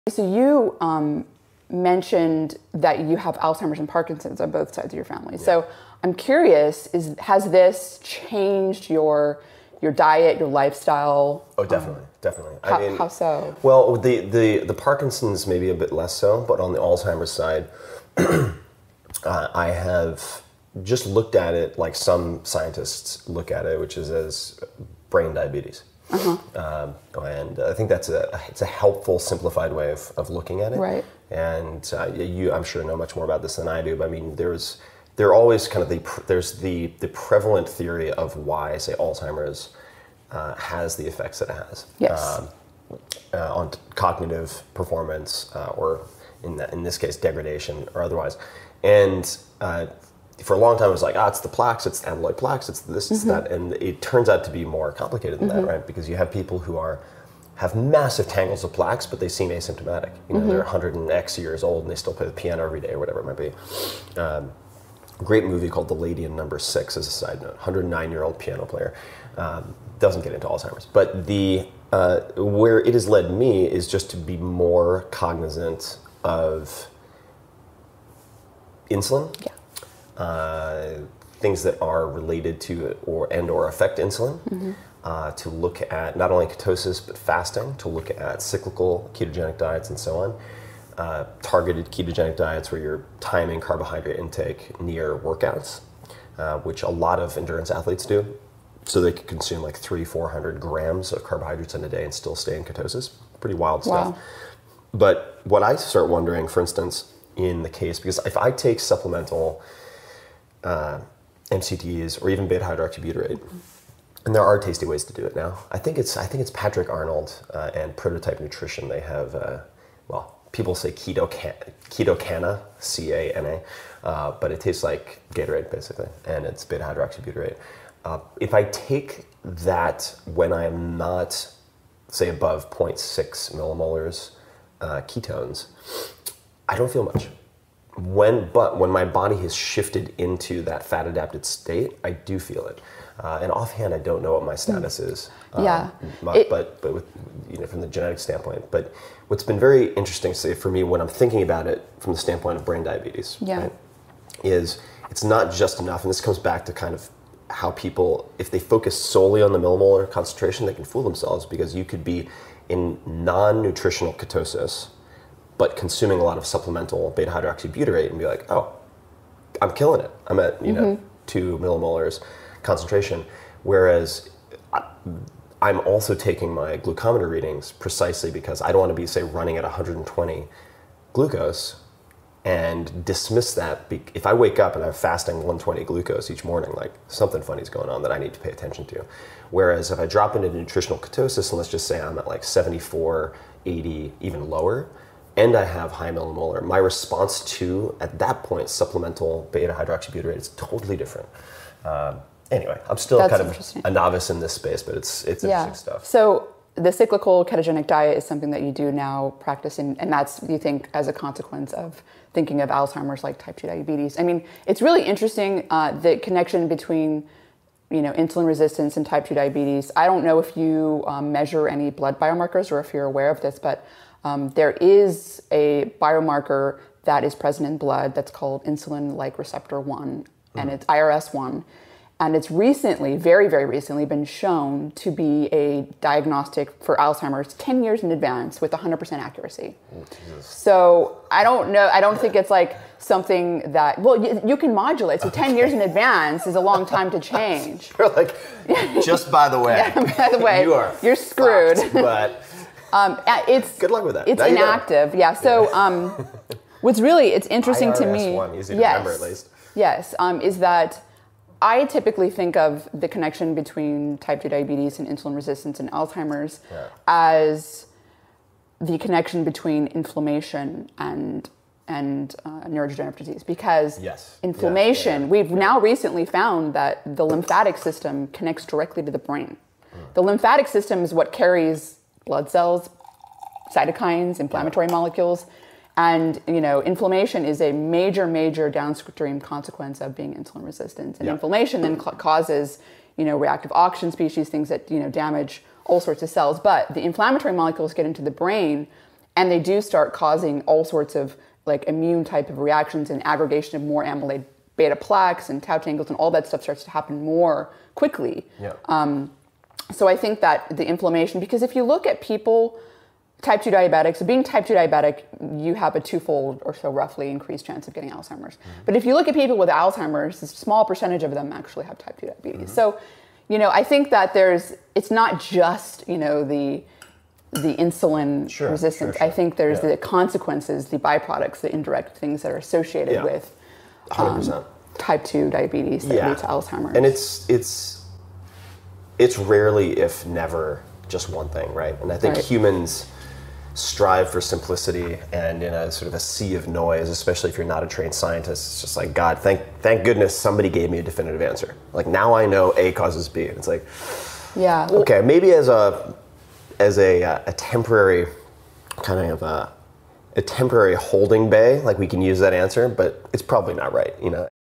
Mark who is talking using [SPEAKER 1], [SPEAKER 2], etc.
[SPEAKER 1] So you mentioned that you have Alzheimer's and Parkinson's on both sides of your family. Yeah. So I'm curious, has this changed your diet, your lifestyle?
[SPEAKER 2] Oh, definitely, definitely.
[SPEAKER 1] How so?
[SPEAKER 2] Well, the Parkinson's maybe a bit less so, but on the Alzheimer's side, I have just looked at it like some scientists look at it, which is as brain diabetes. And I think it's a helpful, simplified way of looking at it.
[SPEAKER 1] Right.
[SPEAKER 2] And you, I'm sure, know much more about this than I do. But I mean, there are always kind of there's the prevalent theory of why, say, Alzheimer's has the effects that it has.
[SPEAKER 1] Yes.
[SPEAKER 2] On cognitive performance, or in this case, degradation or otherwise. And for a long time, it was like, it's the plaques, it's the amyloid plaques, it's this, it's that. And it turns out to be more complicated than that, right? Because you have people who have massive tangles of plaques, but they seem asymptomatic. You know, they're 100 and X years old and they still play the piano every day or whatever it might be. A great movie called The Lady in Number 6, as a side note. 109-year-old piano player. Doesn't get into Alzheimer's. But where it has led me is just to be more cognizant of insulin.
[SPEAKER 1] Yeah.
[SPEAKER 2] Things that are related to or affect insulin, to look at not only ketosis but fasting, to look at cyclical ketogenic diets and so on, targeted ketogenic diets where you're timing carbohydrate intake near workouts, which a lot of endurance athletes do, so they can consume like 300-400 grams of carbohydrates in a day and still stay in ketosis. Pretty wild stuff. But what I start wondering, for instance, in the case, because if I take supplemental MCTs or even beta hydroxybutyrate, and there are tasty ways to do it now. I think it's Patrick Arnold and Prototype Nutrition. They have people say ketocana, C-A-N-A, but it tastes like Gatorade basically, and it's beta hydroxybutyrate. If I take that when I am not, say, above 0.6 millimolars ketones, I don't feel much. But when my body has shifted into that fat adapted state, I do feel it. And offhand, I don't know what my status is. But with, from the genetic standpoint. But what's been very interesting, say, for me when I'm thinking about it from the standpoint of brain diabetes, right, is it's not just enough, and this comes back to kind of how people, if they focus solely on the millimolar concentration, they can fool themselves, because you could be in non-nutritional ketosis but consuming a lot of supplemental beta hydroxybutyrate and be like, oh, I'm killing it. I'm at 2 millimolars concentration. Whereas I'm also taking my glucometer readings precisely because I don't want to be, say, running at 120 glucose and dismiss that. If I wake up and I'm fasting 120 glucose each morning, like something funny is going on that I need to pay attention to. Whereas if I drop into nutritional ketosis, and let's just say I'm at like 74, 80, even lower, and I have high millimolar, my response to, at that point, supplemental beta hydroxybutyrate is totally different. Anyway, I'm still kind of a novice in this space, but it's interesting stuff.
[SPEAKER 1] So the cyclical ketogenic diet is something that you do now practice, and that's, you think, as a consequence of thinking of Alzheimer's like type 2 diabetes. I mean, it's really interesting, the connection between insulin resistance and type 2 diabetes. I don't know if you measure any blood biomarkers or if you're aware of this, but there is a biomarker that is present in blood that's called insulin-like receptor 1, and it's IRS1. And it's recently, very, very recently, been shown to be a diagnostic for Alzheimer's 10 years in advance with 100% accuracy. Oh, so I don't know, I don't think it's like something that, you can modulate. So 10 years in advance is a long time to change.
[SPEAKER 2] You're like, just by the way.
[SPEAKER 1] By the way, you're screwed.
[SPEAKER 2] Fucked, but
[SPEAKER 1] it's
[SPEAKER 2] good luck with that.
[SPEAKER 1] It's
[SPEAKER 2] now
[SPEAKER 1] inactive. Yeah. So it's interesting to me.
[SPEAKER 2] IRS1, easy to remember at least.
[SPEAKER 1] Yes, is that I typically think of the connection between type 2 diabetes and insulin resistance and Alzheimer's as the connection between inflammation and neurodegenerative disease, because inflammation, we've now recently found that the lymphatic system connects directly to the brain. The lymphatic system is what carries blood cells, cytokines, inflammatory molecules. And, inflammation is a major, major downstream consequence of being insulin resistant. And inflammation then causes, reactive oxygen species, things that, damage all sorts of cells. But the inflammatory molecules get into the brain and they do start causing all sorts of like immune type of reactions and aggregation of more amyloid beta plaques and tau tangles, and all that stuff starts to happen more quickly.
[SPEAKER 2] Yeah.
[SPEAKER 1] So I think that the inflammation, because if you look at people, type 2 diabetics, so being type 2 diabetic, you have a twofold or so roughly increased chance of getting Alzheimer's. But if you look at people with Alzheimer's, a small percentage of them actually have type 2 diabetes. So, you know, I think that it's not just, you know, the insulin resistance. I think there's the consequences, the byproducts, the indirect things that are associated with
[SPEAKER 2] 100%.
[SPEAKER 1] Type 2 diabetes that lead to Alzheimer's.
[SPEAKER 2] And it's rarely, if never, just one thing, right? And I think humans strive for simplicity, and in a sort of a sea of noise, especially if you're not a trained scientist, it's just like, God, thank goodness somebody gave me a definitive answer. Like, now I know A causes B. And it's like, okay, maybe as a temporary kind of a temporary holding bay, like we can use that answer, but it's probably not right, you know?